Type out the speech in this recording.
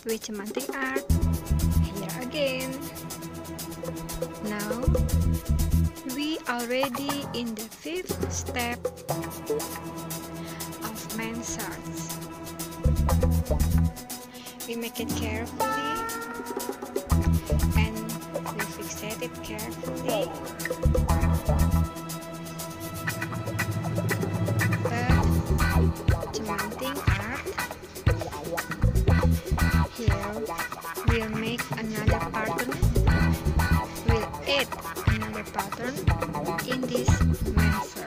with cementing art. Here again. Now we already in the 5th step of ManShirts. We make it carefully and we fixate it carefully. But cementing art, here we'll make another pattern. We'll add another pattern in this ManShirt.